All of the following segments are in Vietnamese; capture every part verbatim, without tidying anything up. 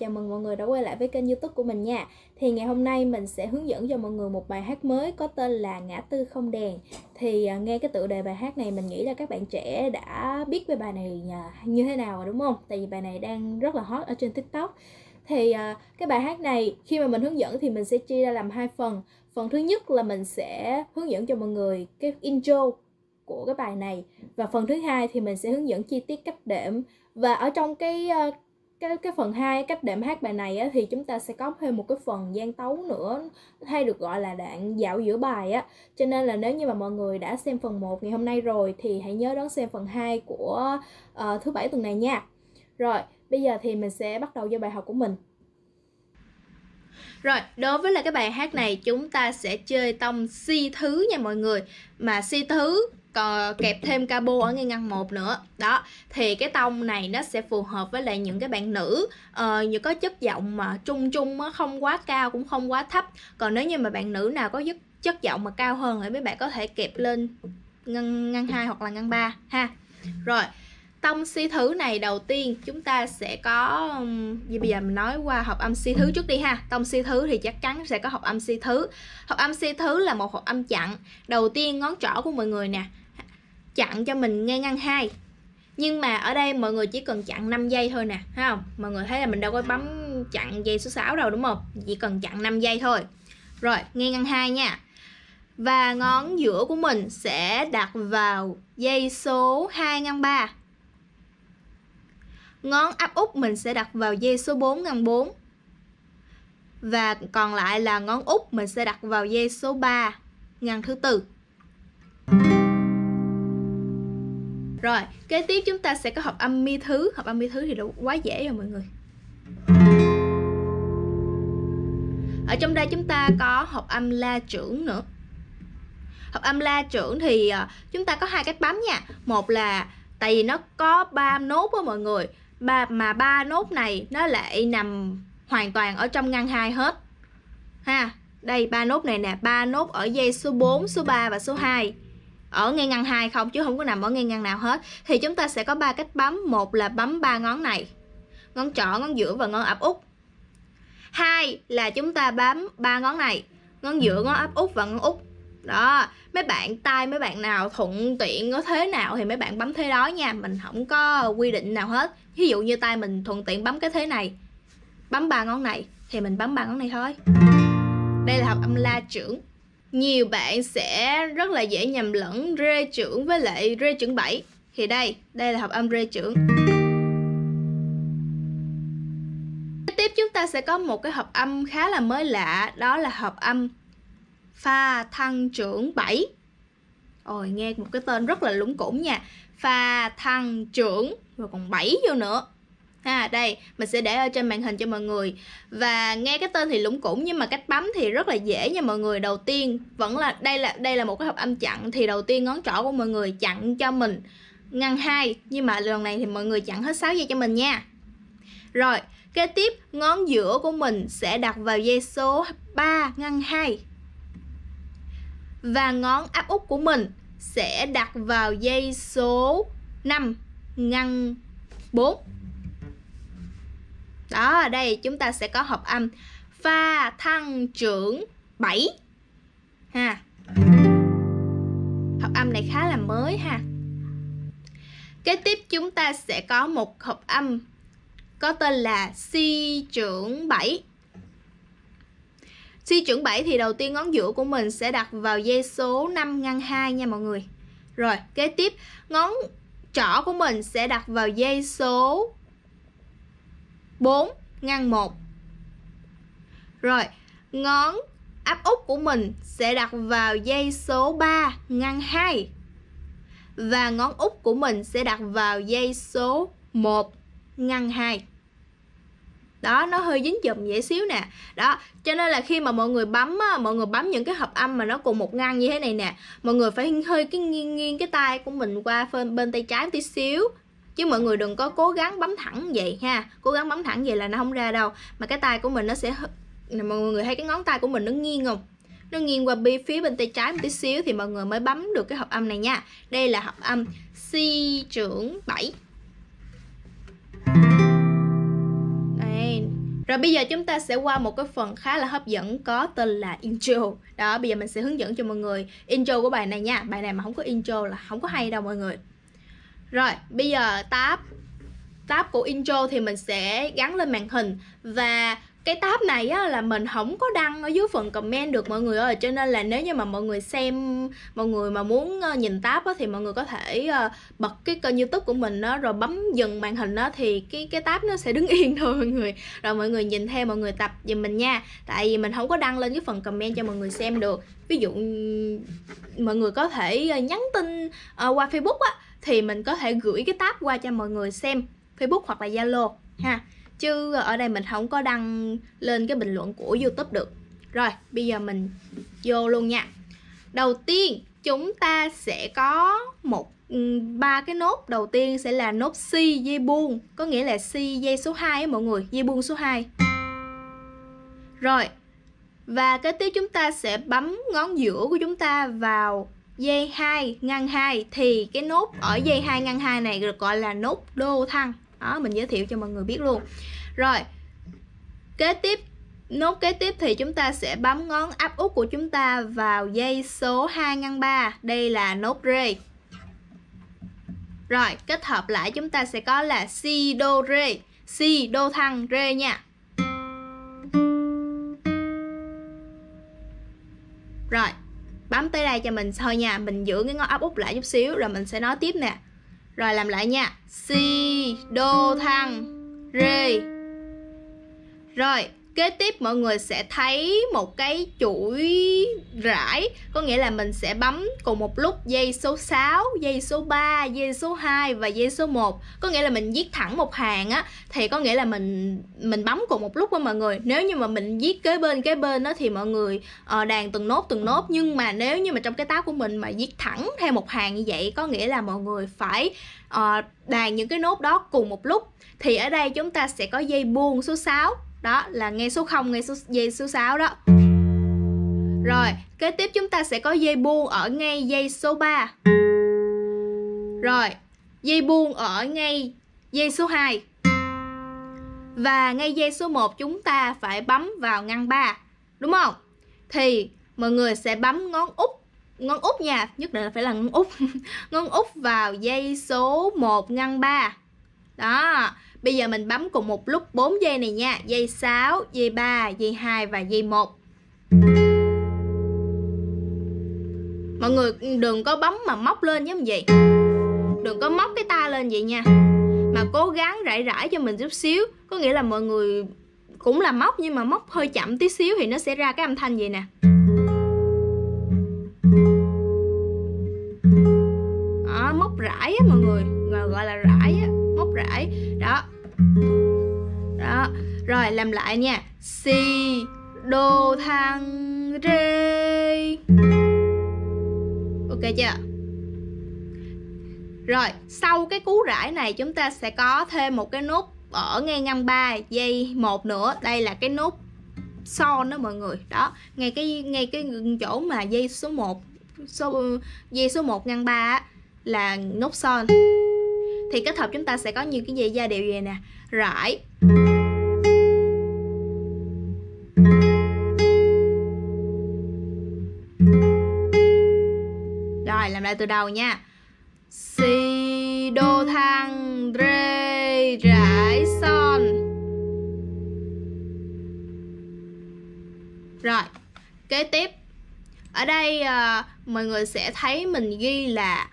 chào mừng mọi người đã quay lại với kênh YouTube của mình nha. Thì ngày hôm nay mình sẽ hướng dẫn cho mọi người một bài hát mới có tên là Ngã Tư Không Đèn. Thì uh, nghe cái tựa đề bài hát này mình nghĩ là các bạn trẻ đã biết về bài này uh, như thế nào rồi đúng không? Tại vì bài này đang rất là hot ở trên TikTok. Thì uh, cái bài hát này khi mà mình hướng dẫn thì mình sẽ chia ra làm hai phần. Phần thứ nhất là mình sẽ hướng dẫn cho mọi người cái intro của cái bài này, và phần thứ hai thì mình sẽ hướng dẫn chi tiết cách đệm. Và ở trong cái uh, cái cái phần hai cách đệm hát bài này á, thì chúng ta sẽ có thêm một cái phần gian tấu nữa, hay được gọi là đoạn dạo giữa bài á. Cho nên là nếu như mà mọi người đã xem phần một ngày hôm nay rồi thì hãy nhớ đón xem phần hai của uh, thứ bảy tuần này nha. Rồi, bây giờ thì mình sẽ bắt đầu với bài học của mình. Rồi, đối với là cái bài hát này chúng ta sẽ chơi tông si thứ nha mọi người. Mà si thứ còn kẹp thêm capo ở ngay ngăn một nữa. Đó, thì cái tông này nó sẽ phù hợp với lại những cái bạn nữ uh, như có chất giọng mà trung trung á, không quá cao cũng không quá thấp. Còn nếu như mà bạn nữ nào có chất, chất giọng mà cao hơn thì mấy bạn có thể kẹp lên ngăn ngăn hai hoặc là ngăn ba ha. Rồi, tông si thứ này đầu tiên chúng ta sẽ có như bây giờ mình nói qua hợp âm si thứ trước đi ha. Tông si thứ thì chắc chắn sẽ có hợp âm si thứ. Hợp âm si thứ là một hợp âm chặn. Đầu tiên ngón trỏ của mọi người nè chặn cho mình ngay ngăn hai. Nhưng mà ở đây mọi người chỉ cần chặn năm giây thôi nè, thấy không? Mọi người thấy là mình đâu có bấm chặn giây số sáu đâu đúng không? Chỉ cần chặn năm giây thôi. Rồi, ngay ngăn hai nha. Và ngón giữa của mình sẽ đặt vào giây số hai ngăn ba. Ngón áp út mình sẽ đặt vào giây số bốn ngăn bốn. Và còn lại là ngón út mình sẽ đặt vào giây số ba ngăn thứ tư. Rồi, kế tiếp chúng ta sẽ có hợp âm mi thứ. Hợp âm mi thứ thì đã quá dễ rồi mọi người. Ở trong đây chúng ta có hợp âm la trưởng nữa. Hợp âm la trưởng thì chúng ta có hai cách bấm nha. Một là tại vì nó có ba nốt á mọi người. Ba, mà ba nốt này nó lại nằm hoàn toàn ở trong ngăn hai hết. Ha, đây ba nốt này nè, ba nốt ở giây số bốn, số ba và số hai. Ở ngay ngăn hai không chứ không có nằm ở ngay ngăn nào hết. Thì chúng ta sẽ có ba cách bấm. Một là bấm ba ngón này, ngón trỏ, ngón giữa và ngón áp út. Hai là chúng ta bấm ba ngón này, ngón giữa, ngón áp út và ngón út. Đó, mấy bạn tay mấy bạn nào thuận tiện có thế nào thì mấy bạn bấm thế đó nha. Mình không có quy định nào hết. Ví dụ như tay mình thuận tiện bấm cái thế này, bấm ba ngón này thì mình bấm ba ngón này thôi. Đây là hợp âm la trưởng. Nhiều bạn sẽ rất là dễ nhầm lẫn rê trưởng với lại rê trưởng bảy. Thì đây, đây là hợp âm rê trưởng. Tiếp tiếp chúng ta sẽ có một cái hợp âm khá là mới lạ. Đó là hợp âm pha thăng trưởng bảy. Ôi, nghe một cái tên rất là lủng củng nha. Pha thăng trưởng rồi còn bảy vô nữa. Ha, đây, mình sẽ để ở trên màn hình cho mọi người. Và nghe cái tên thì lủng củng nhưng mà cách bấm thì rất là dễ nha mọi người. Đầu tiên vẫn là đây là đây là một cái hợp âm chặn, thì đầu tiên ngón trỏ của mọi người chặn cho mình ngăn hai, nhưng mà lần này thì mọi người chặn hết sáu giây cho mình nha. Rồi, kế tiếp ngón giữa của mình sẽ đặt vào giây số ba ngăn hai. Và ngón áp út của mình sẽ đặt vào giây số năm ngăn bốn. Đó, ở đây chúng ta sẽ có hợp âm pha thăng trưởng bảy ha. Hợp âm này khá là mới ha. Kế tiếp chúng ta sẽ có một hợp âm có tên là si trưởng bảy. Si trưởng bảy thì đầu tiên ngón giữa của mình sẽ đặt vào giây số năm ngăn hai nha mọi người. Rồi, kế tiếp ngón trỏ của mình sẽ đặt vào giây số bốn ngăn một. Rồi, ngón áp út của mình sẽ đặt vào giây số ba ngăn hai. Và ngón út của mình sẽ đặt vào giây số một ngăn hai. Đó, nó hơi dính chùm dễ xíu nè. Đó, cho nên là khi mà mọi người bấm á, mọi người bấm những cái hợp âm mà nó cùng một ngăn như thế này nè, mọi người phải hơi cái nghiêng nghiêng cái tay của mình qua bên, bên tay trái một tí xíu. Chứ mọi người đừng có cố gắng bấm thẳng vậy ha. Cố gắng bấm thẳng vậy là nó không ra đâu. Mà cái tay của mình nó sẽ, mọi người thấy cái ngón tay của mình nó nghiêng không? Nó nghiêng qua phía bên tay trái một tí xíu thì mọi người mới bấm được cái hợp âm này nha. Đây là hợp âm si trưởng bảy. Đây, Rồi bây giờ chúng ta sẽ qua một cái phần khá là hấp dẫn có tên là intro. Đó, bây giờ mình sẽ hướng dẫn cho mọi người intro của bài này nha. Bài này mà không có intro là không có hay đâu mọi người. Rồi, bây giờ tab tab của intro thì mình sẽ gắn lên màn hình. Và cái tab này á, là mình không có đăng ở dưới phần comment được mọi người ơi. Cho nên là nếu như mà mọi người xem, mọi người mà muốn nhìn tab á, thì mọi người có thể uh, bật cái kênh YouTube của mình đó, rồi bấm dừng màn hình đó, thì cái cái tab nó sẽ đứng yên thôi mọi người. Rồi mọi người nhìn theo, mọi người tập giùm mình nha. Tại vì mình không có đăng lên cái phần comment cho mọi người xem được. Ví dụ mọi người có thể nhắn tin uh, qua Facebook á, thì mình có thể gửi cái tab qua cho mọi người xem, Facebook hoặc là Zalo ha. Chứ ở đây mình không có đăng lên cái bình luận của YouTube được. Rồi, bây giờ mình vô luôn nha. Đầu tiên, chúng ta sẽ có một ba cái nốt. Đầu tiên sẽ là nốt C dây buông, có nghĩa là C dây số hai á mọi người, dây buông số hai. Rồi, và kế tiếp chúng ta sẽ bấm ngón giữa của chúng ta vào dây hai ngăn hai. Thì cái nốt ở dây hai ngăn hai này được gọi là nốt đô thăng. Đó, mình giới thiệu cho mọi người biết luôn. Rồi, kế tiếp, nốt kế tiếp thì chúng ta sẽ bấm ngón áp út của chúng ta vào dây số hai ngăn ba. Đây là nốt rê. Rồi, kết hợp lại chúng ta sẽ có là si đô rê. Si đô thăng rê nha. Rồi, bấm tới đây cho mình thôi nha. Mình giữ cái ngón áp út lại chút xíu rồi mình sẽ nói tiếp nè. Rồi làm lại nha. Si đô thăng rê. Rồi kế tiếp mọi người sẽ thấy một cái chuỗi rải, có nghĩa là mình sẽ bấm cùng một lúc dây số sáu, dây số ba, dây số hai và dây số một. Có nghĩa là mình viết thẳng một hàng á, thì có nghĩa là mình mình bấm cùng một lúc á mọi người. Nếu như mà mình viết kế bên kế bên á thì mọi người uh, đàn từng nốt từng nốt. Nhưng mà nếu như mà trong cái tab của mình mà viết thẳng theo một hàng như vậy, có nghĩa là mọi người phải uh, đàn những cái nốt đó cùng một lúc. Thì ở đây chúng ta sẽ có dây buông số sáu. Đó là ngay số không, ngay số dây số sáu đó. Rồi, kế tiếp chúng ta sẽ có dây buông ở ngay dây số ba. Rồi, dây buông ở ngay dây số hai. Và ngay dây số một chúng ta phải bấm vào ngăn ba, đúng không? Thì mọi người sẽ bấm ngón út, ngón út nha, nhất định là phải là ngón út. Ngón út vào dây số một ngăn ba. Đó. Bây giờ mình bấm cùng một lúc bốn dây này nha. Dây sáu, dây ba, dây hai và dây một. Mọi người đừng có bấm mà móc lên giống vậy. Đừng có móc cái tay lên vậy nha. Mà cố gắng rải rải cho mình chút xíu. Có nghĩa là mọi người cũng là móc, nhưng mà móc hơi chậm tí xíu thì nó sẽ ra cái âm thanh vậy nè. Đó, móc rải á mọi người, gọi là rải á, móc rải. Đó. Đó. Rồi làm lại nha. Si đô thăng rê. Ok chưa? Rồi, sau cái cú rải này chúng ta sẽ có thêm một cái nốt ở ngay ngăn ba dây một nữa. Đây là cái nốt son đó mọi người. Đó, ngay cái ngay cái chỗ mà dây số một, số dây số một ngăn ba á, là nốt son. Thì kết hợp chúng ta sẽ có như cái dây giai điệu vậy nè. Rải. Rồi làm lại từ đầu nha. Si đô thăng rê rải son. Rồi kế tiếp ở đây uh, mọi người sẽ thấy mình ghi là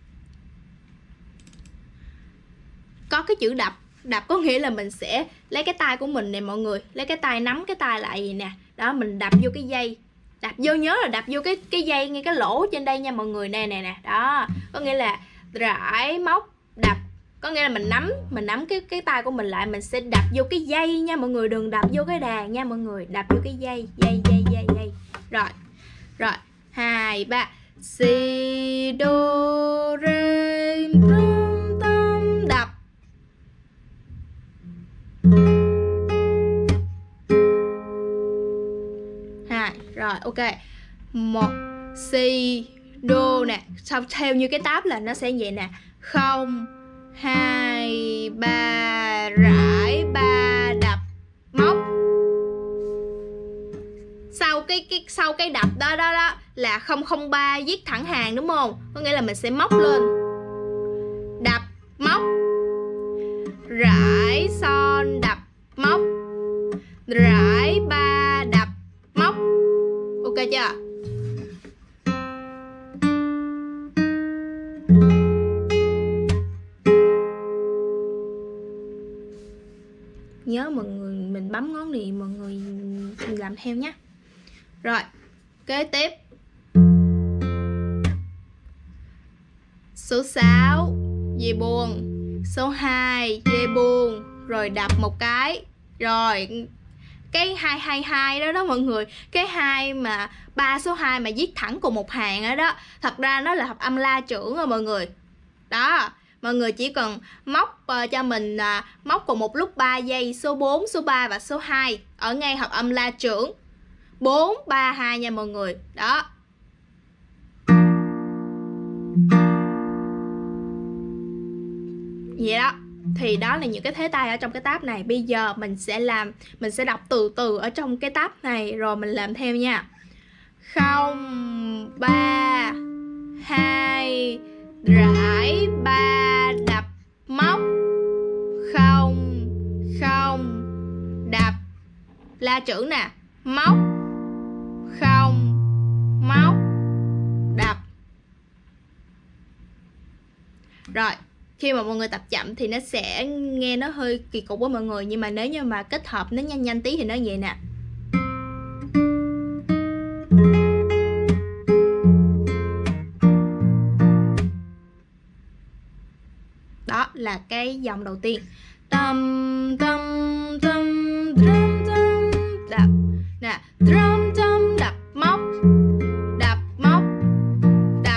có cái chữ đập. Đập có nghĩa là mình sẽ lấy cái tay của mình nè mọi người, lấy cái tay nắm cái tay lại vậy nè. Đó, mình đập vô cái dây. Đập vô, nhớ là đập vô cái cái dây ngay cái lỗ trên đây nha mọi người. Nè nè nè. Đó, có nghĩa là rải móc đập. Có nghĩa là mình nắm, mình nắm cái cái tay của mình lại, mình sẽ đập vô cái dây nha mọi người, đừng đập vô cái đàn nha mọi người, đập vô cái dây, dây dây dây dây. Rồi. Rồi, hai ba. Si đô rê tâm đập. Hai, rồi ok. Một si đô nè, sau theo như cái tab là nó sẽ vậy nè. Không, hai, ba, rải, ba, đập, móc. cái cái sau cái đập đó đó đó là không không ba viết thẳng hàng đúng không? Có nghĩa là mình sẽ móc lên. Đập, móc. Rải, son, đập, móc. Rải, ba, đập, móc. Ok chưa? Nhớ mọi người mình bấm ngón thì mọi người làm theo nhé. Rồi, kế tiếp. Số sáu dây buông, số hai dây buông, rồi đập một cái. Rồi cái hai hai hai đó đó mọi người, cái hai mà ba số hai mà viết thẳng cùng một hàng đó đó, thật ra nó là hợp âm la trưởng rồi mọi người. Đó, mọi người chỉ cần móc uh, cho mình uh, móc cùng một lúc ba giây số bốn, số ba và số hai ở ngay hợp âm la trưởng. bốn ba hai nha mọi người. Đó. Vậy đó. Thì đó là những cái thế tay ở trong cái tab này. Bây giờ mình sẽ làm, mình sẽ đọc từ từ ở trong cái tab này rồi mình làm theo nha. Không, ba, hai, rải, ba, đập, móc. Không, không, đập. La chữ nè. Móc. Không, móc, đập. Rồi, khi mà mọi người tập chậm thì nó sẽ nghe nó hơi kỳ cục với mọi người. Nhưng mà nếu như mà kết hợp nó nhanh nhanh tí thì nó vậy nè. Đó là cái dòng đầu tiên. Tâm tâm tâm tâm tâm đập nè, tâm tâm đập móc, đập móc, đập.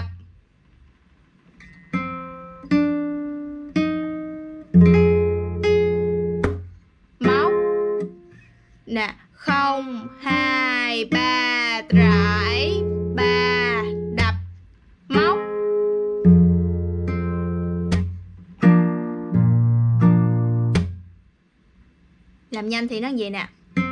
Móc nè, không hai ba rải, ba đập móc. Làm nhanh thì nó vậy nè.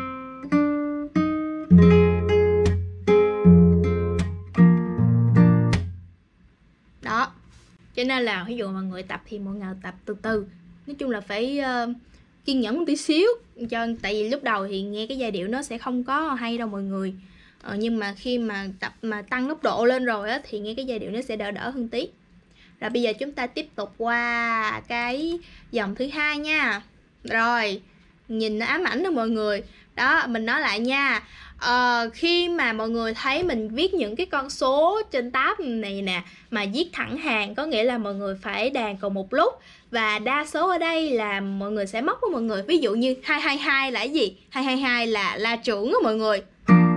Đó. Cho nên là ví dụ mọi người tập thì mọi người tập từ từ. Nói chung là phải uh, kiên nhẫn một tí xíu cho, tại vì lúc đầu thì nghe cái giai điệu nó sẽ không có hay đâu mọi người. Ờ, nhưng mà khi mà tập mà tăng tốc độ lên rồi á thì nghe cái giai điệu nó sẽ đỡ đỡ hơn tí. Rồi bây giờ chúng ta tiếp tục qua cái dòng thứ hai nha. Rồi, nhìn nó ám ảnh đó mọi người. Đó, mình nói lại nha. Ờ, khi mà mọi người thấy mình viết những cái con số trên tab này nè mà viết thẳng hàng, có nghĩa là mọi người phải đàn cùng một lúc. Và đa số ở đây là mọi người sẽ móc với mọi người. Ví dụ như hai hai hai là cái gì? hai hai hai là la trưởng đó mọi người.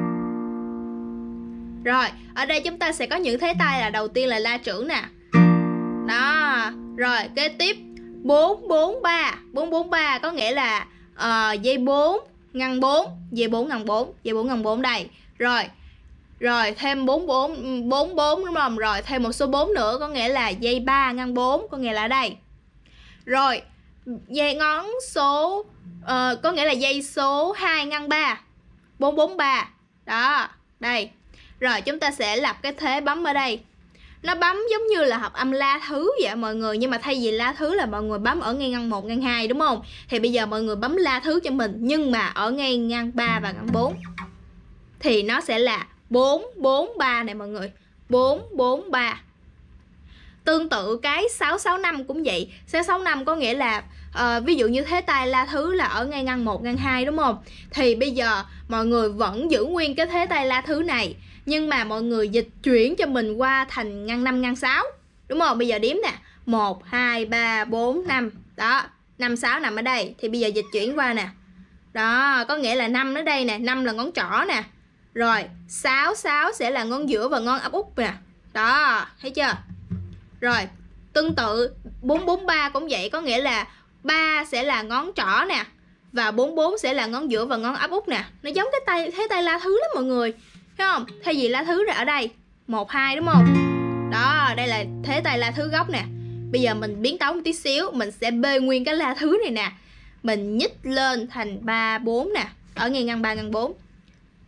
Rồi, ở đây chúng ta sẽ có những thế tay là đầu tiên là la trưởng nè. Đó, rồi kế tiếp bốn bốn ba. bốn bốn ba có nghĩa là uh, dây bốn ngăn bốn, dây bốn ngăn bốn, dây bốn ngăn bốn đây. Rồi. Rồi thêm bốn bốn bốn bốn đúng không? Rồi thêm một số bốn nữa có nghĩa là dây ba ngăn bốn, có nghĩa là ở đây. Rồi, dây ngón số uh, có nghĩa là dây số hai ngăn ba. bốn bốn ba. Đó, đây. Rồi chúng ta sẽ lập cái thế bấm ở đây. Nó bấm giống như là hợp âm la thứ vậy mọi người. Nhưng mà thay vì la thứ là mọi người bấm ở ngay ngăn một, ngăn hai đúng không? Thì bây giờ mọi người bấm la thứ cho mình, nhưng mà ở ngay ngăn ba và ngăn bốn. Thì nó sẽ là bốn bốn ba này mọi người. bốn bốn ba. Tương tự cái sáu sáu năm cũng vậy. sáu sáu năm có nghĩa là uh, ví dụ như thế tay la thứ là ở ngay ngăn một, ngăn hai đúng không? Thì bây giờ mọi người vẫn giữ nguyên cái thế tay la thứ này, nhưng mà mọi người dịch chuyển cho mình qua thành ngăn năm, ngăn sáu. Đúng không? Bây giờ đếm nè. một, hai, ba, bốn, năm. Đó. năm, sáu nằm ở đây. Thì bây giờ dịch chuyển qua nè. Đó. Có nghĩa là năm ở đây nè. năm là ngón trỏ nè. Rồi. sáu, sáu sẽ là ngón giữa và ngón áp út nè. Đó. Thấy chưa? Rồi. Tương tự bốn bốn ba cũng vậy. Có nghĩa là ba sẽ là ngón trỏ nè. Và bốn bốn sẽ là ngón giữa và ngón áp út nè. Nó giống cái tay thế tay la thứ lắm mọi người. Thấy không? Thay vì la thứ ra ở đây một, hai đúng không? Đó, đây là thế tay la thứ gốc nè. Bây giờ mình biến tấu một tí xíu. Mình sẽ bê nguyên cái la thứ này nè. Mình nhích lên thành ba, bốn nè. Ở ngay ngăn ba, ngăn bốn.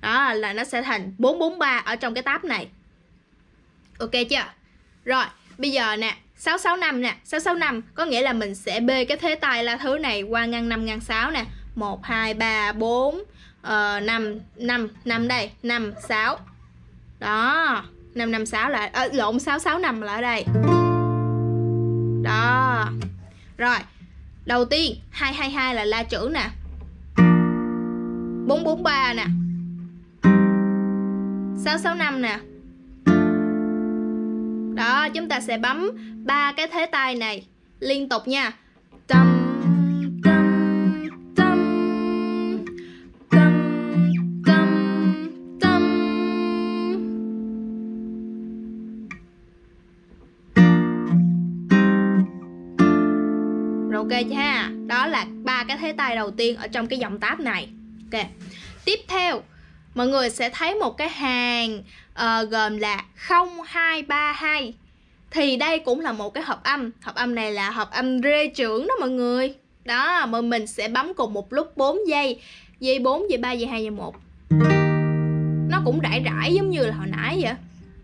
Đó là nó sẽ thành bốn bốn ba ở trong cái tab này. Ok chưa? Rồi, bây giờ nè, sáu sáu năm nè, sáu sáu năm có nghĩa là mình sẽ bê cái thế tay la thứ này qua ngăn năm ngăn sáu nè. một hai ba bốn năm năm năm đây, năm sáu. Đó, năm năm sáu lại à, lộn sáu sáu năm là ở đây. Đó. Rồi, đầu tiên hai hai hai là la chữ nè. bốn bốn ba nè. sáu sáu năm nè. Đó, chúng ta sẽ bấm ba cái thế tay này liên tục nha. Tâm tâm tâm tâm tâm tâm. Rồi ok chưa ha? Đó là ba cái thế tay đầu tiên ở trong cái dòng tab này. Ok. Tiếp theo, mọi người sẽ thấy một cái hàng uh, gồm là không hai ba hai. Thì đây cũng là một cái hợp âm. Hợp âm này là hợp âm rê trưởng đó mọi người. Đó, mà mình sẽ bấm cùng một lúc bốn giây. Giây bốn, giây ba, giây hai, giây một. Nó cũng rải rải giống như là hồi nãy vậy.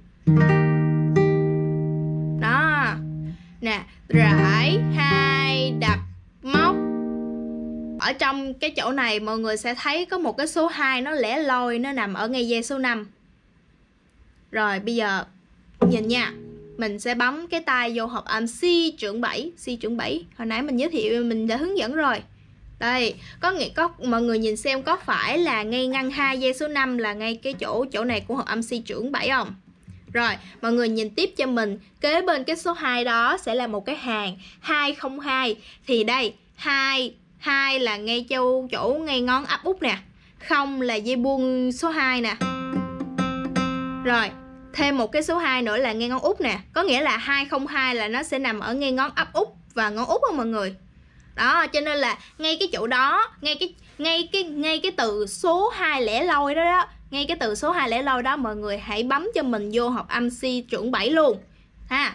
Đó. Nè, rải, hai, đập, móc. Ở trong cái chỗ này mọi người sẽ thấy có một cái số hai nó lẻ loi, nó nằm ở ngay giây số năm. Rồi bây giờ nhìn nha, mình sẽ bấm cái tay vô hợp âm C trưởng bảy, C trưởng bảy. Hồi nãy mình giới thiệu, mình đã hướng dẫn rồi. Đây, có nghĩa có mọi người nhìn xem có phải là ngay ngăn hai giây số năm là ngay cái chỗ chỗ này của hợp âm C trưởng bảy không? Rồi, mọi người nhìn tiếp cho mình, kế bên cái số hai đó sẽ là một cái hàng hai không hai. Thì đây, hai hai là ngay chỗ chỗ ngay ngón áp út nè. Không là dây buông số hai nè. Rồi, thêm một cái số hai nữa là ngay ngón út nè. Có nghĩa là hai không hai là nó sẽ nằm ở ngay ngón áp út và ngón út không mọi người. Đó, cho nên là ngay cái chỗ đó, ngay cái ngay cái ngay cái từ số hai lẻ loi đó đó, ngay cái từ số hai lẻ loi đó mọi người hãy bấm cho mình vô hợp âm C trưởng bảy luôn ha.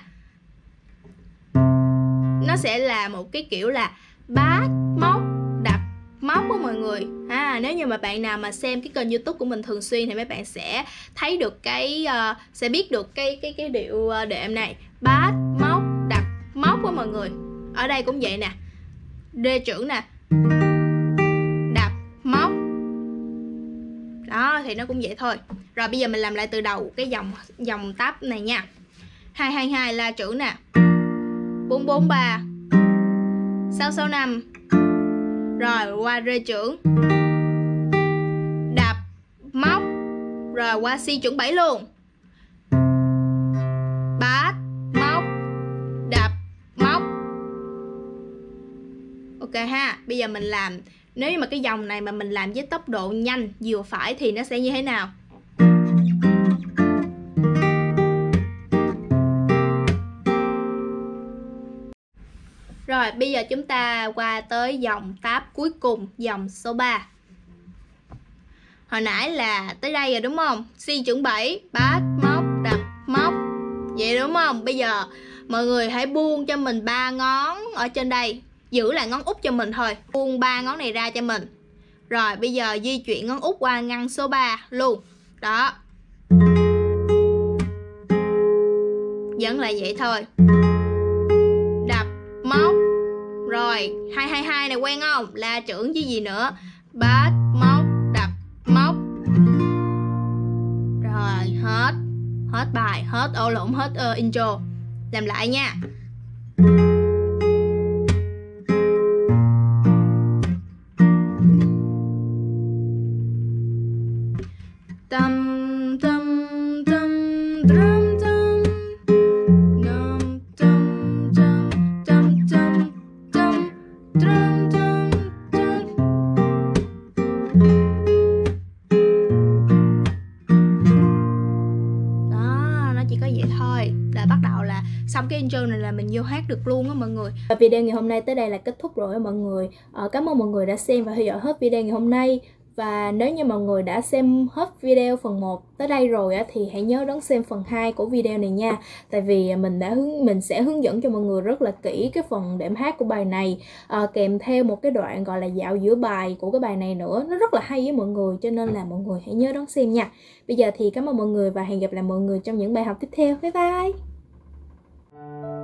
Nó sẽ là một cái kiểu là bát, móc, đập, móc của mọi người ha. Nếu như mà bạn nào mà xem cái kênh YouTube của mình thường xuyên thì mấy bạn sẽ thấy được cái uh, sẽ biết được cái cái cái điệu đệm này, bát, móc, đập, móc của mọi người. Ở đây cũng vậy nè, rê trưởng nè, đập, móc. Đó, thì nó cũng vậy thôi. Rồi bây giờ mình làm lại từ đầu cái dòng dòng tab này nha. hai hai hai la trưởng nè, bốn bốn ba, sáu sáu năm. Rồi qua rê trưởng, đập, móc. Rồi qua C trưởng bảy luôn, bát, móc, đập, móc. Ok ha. Bây giờ mình làm, nếu như mà cái dòng này mà mình làm với tốc độ nhanh vừa phải thì nó sẽ như thế nào? Rồi bây giờ chúng ta qua tới dòng tab cuối cùng, dòng số ba. Hồi nãy là tới đây rồi đúng không? C trưởng bảy, bát, móc, đập, móc. Vậy đúng không? Bây giờ mọi người hãy buông cho mình ba ngón ở trên đây, giữ lại ngón út cho mình thôi. Buông ba ngón này ra cho mình. Rồi bây giờ di chuyển ngón út qua ngăn số ba luôn. Đó. Vẫn là vậy thôi. Đập, móc. Rồi hai hai hai này quen không? La trưởng chứ gì nữa. Bát, móc, đập, móc. Rồi hết. Hết bài, hết ô lộn, hết uh, intro. Làm lại nha. Tâm tâm tâm tâm tâm tâm tâm tâm tâm tâm tâm tâm. Đó, nó chỉ có vậy thôi. Là bắt đầu là xong cái intro này là mình vô hát được luôn á mọi người. Và video ngày hôm nay tới đây là kết thúc rồi á mọi người. Ờ, cảm ơn mọi người đã xem và theo dõi hết video ngày hôm nay. Và nếu như mọi người đã xem hết video phần một tới đây rồi á, thì hãy nhớ đón xem phần hai của video này nha. Tại vì mình đã hướng mình sẽ hướng dẫn cho mọi người rất là kỹ cái phần đệm hát của bài này, à, kèm theo một cái đoạn gọi là dạo giữa bài của cái bài này nữa. Nó rất là hay với mọi người, cho nên là mọi người hãy nhớ đón xem nha. Bây giờ thì cảm ơn mọi người và hẹn gặp lại mọi người trong những bài học tiếp theo. Bye bye.